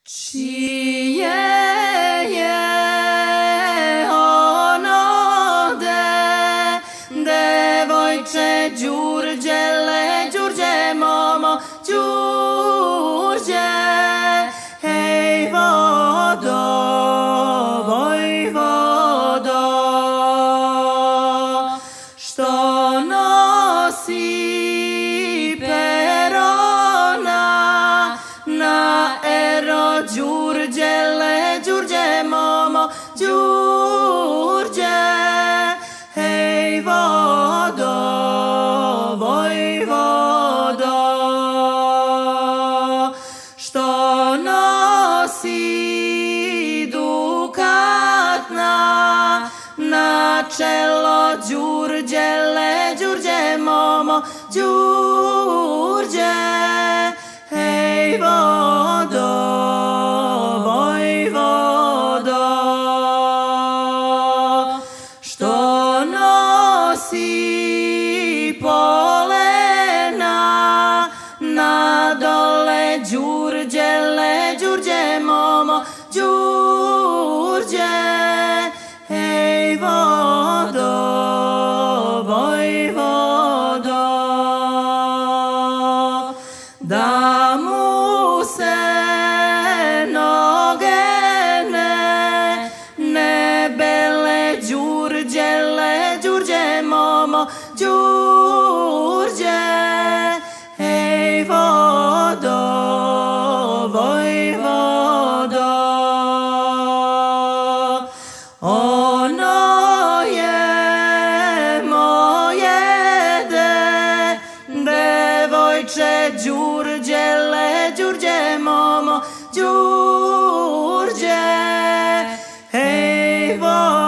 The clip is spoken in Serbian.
Čije je ono devojče Đurđele, Đurđe momo, Đurđe, hej vodo, vojvodo, što nosi perona na ero Đurđele, Đurđe momo, Đurđe, hej vodo, vojvodo, što nosi dukat na čelo Đurđele, Đurđe momo, Đurđe, hej vodo, vojvodo, što nosi polena na dole Đurđele, Đurđe momo, Đurđe, hej vodo, vojvodo, da mu se noge ne bele Đurđele, Đurđe momo, Đurđe, hej vodo, vojvodo, ono je moje devojče Đurđele, Đurđe momo, Đurđe, hej vodo.